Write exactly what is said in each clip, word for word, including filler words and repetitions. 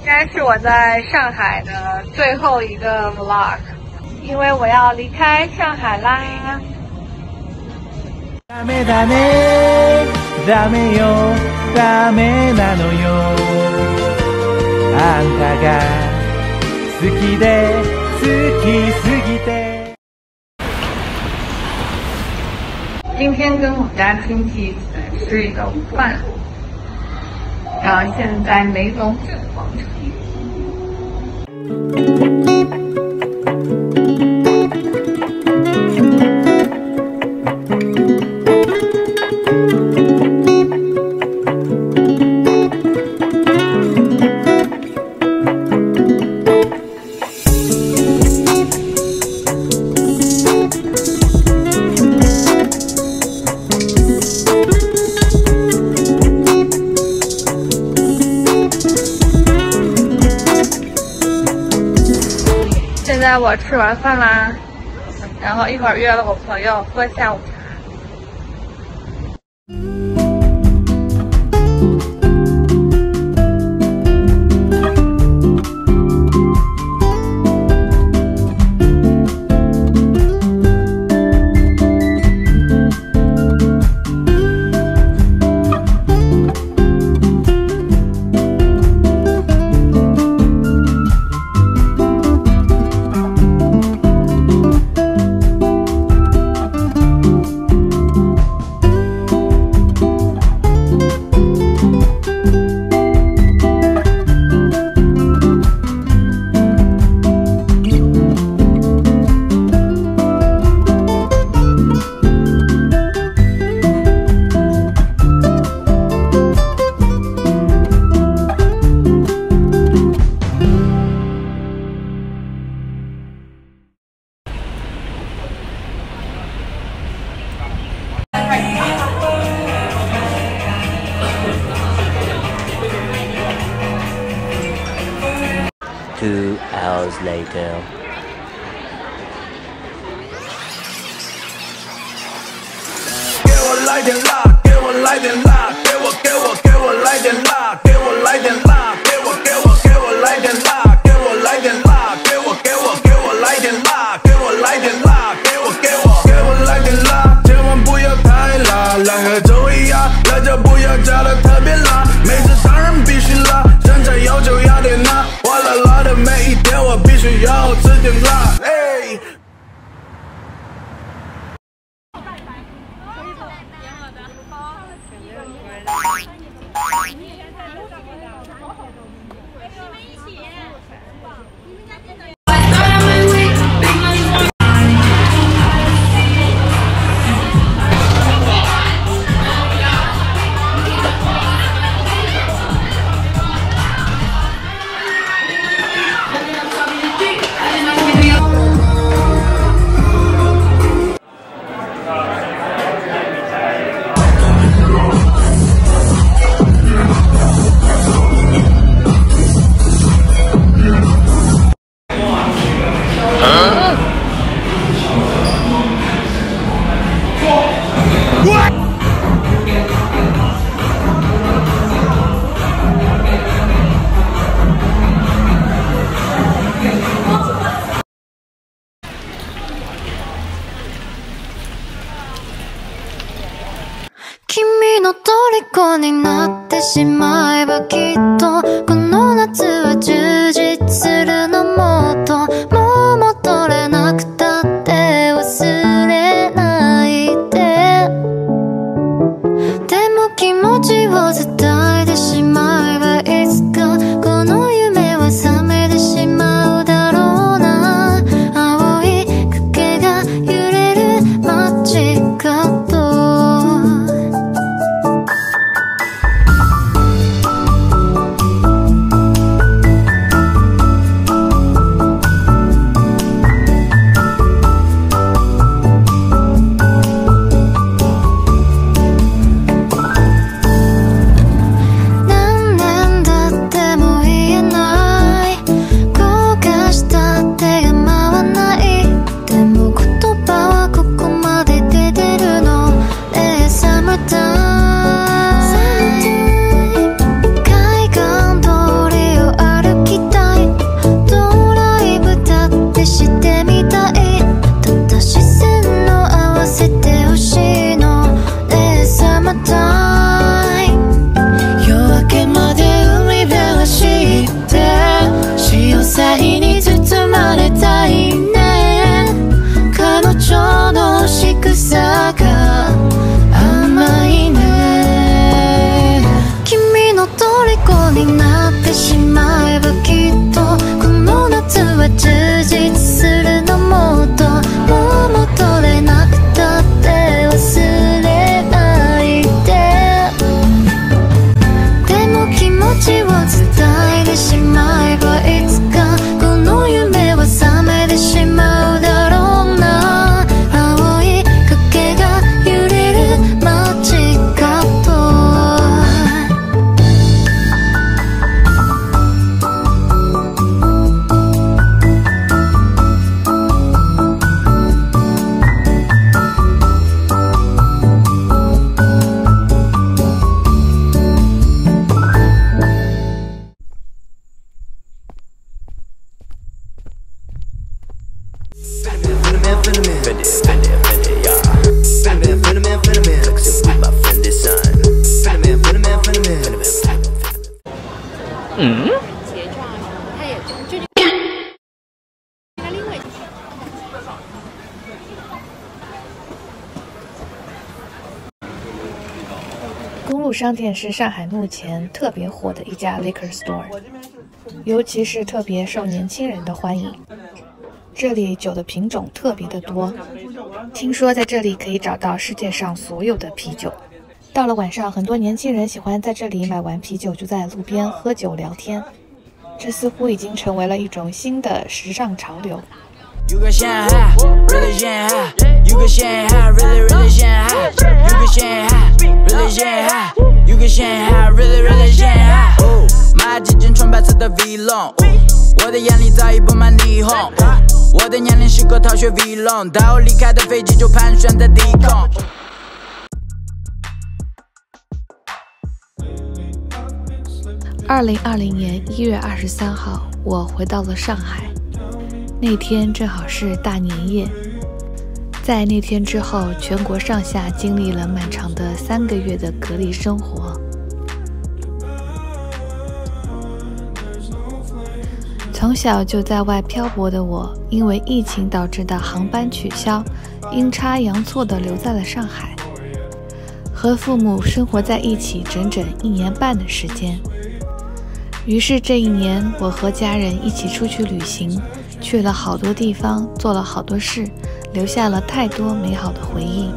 该是我在上海的最后一个 vlog， 因为我要离开上海啦。ダメダメダメよダメなのよ。あんたが好きで好きすぎて。今天跟我们家亲戚一起来吃一个午饭，然后现在在梅龙镇广场。现在我吃完饭啦，然后一会儿约了我朋友喝下午茶。 Two hours later. 给我来点辣，给我来点辣，给我给我给我来点辣，给我来点辣，给我给我给我来点辣，给我来点辣，给我给我给我来点辣，给我来点辣，给我给我给我来点辣，千万不要太辣，来和周一样，辣椒不要加的特别辣，每次上任必须辣，身材要求要点辣，哗啦啦的每一天我必须要吃点辣，哎。 君の虜になってしまえばきっとこの夏は充実するのもっともう戻れなくたって忘れないででも気持ちを伝えてしまえばいつかこの夢は覚めてしまうだろうな青い影が揺れる街角公路商店是上海目前特别火的一家 liquor store， 尤其是特别受年轻人的欢迎。这里酒的品种特别的多，听说在这里可以找到世界上所有的啤酒。到了晚上，很多年轻人喜欢在这里买完啤酒就在路边喝酒聊天，这似乎已经成为了一种新的时尚潮流。 You got Shanghai, really Shanghai. You got Shanghai, really, really Shanghai. You got Shanghai, really Shanghai. You got Shanghai, really, really Shanghai. 马几件纯白色的 V 龙，我的眼里早已布满霓虹。我的年龄是个逃学 V 龙，到离开的飞机就盘旋在低空。 二零二零年一月二十三号，我回到了上海。那天正好是大年夜，在那天之后，全国上下经历了漫长的三个月的隔离生活。从小就在外漂泊的我，因为疫情导致的航班取消，阴差阳错地留在了上海，和父母生活在一起整整一年半的时间。于是这一年，我和家人一起出去旅行，去了好多地方，做了好多事，留下了太多美好的回忆。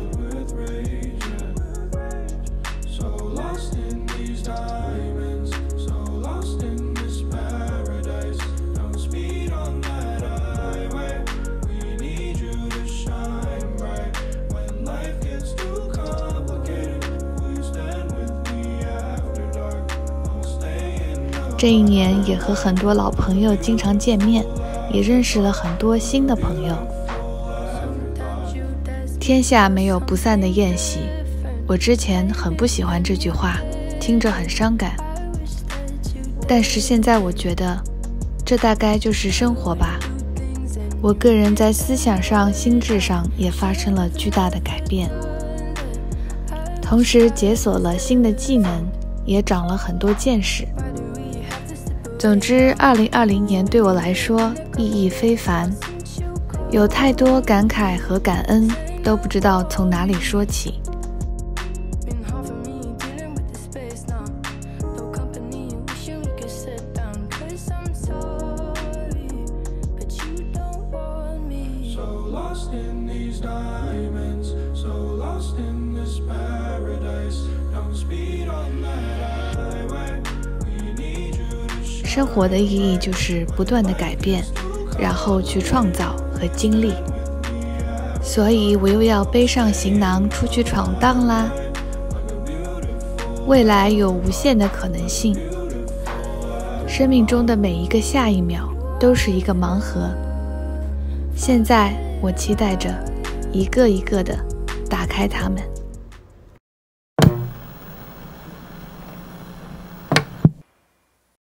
这一年也和很多老朋友经常见面，也认识了很多新的朋友。天下没有不散的宴席，我之前很不喜欢这句话，听着很伤感。但是现在我觉得，这大概就是生活吧。我个人在思想上、心智上也发生了巨大的改变，同时解锁了新的技能，也长了很多见识。总之，二零二零年对我来说意义非凡，有太多感慨和感恩，都不知道从哪里说起。生活的意义就是不断的改变，然后去创造和经历。所以我又要背上行囊出去闯荡啦。未来有无限的可能性，生命中的每一个下一秒都是一个盲盒。现在我期待着一个一个的打开它们。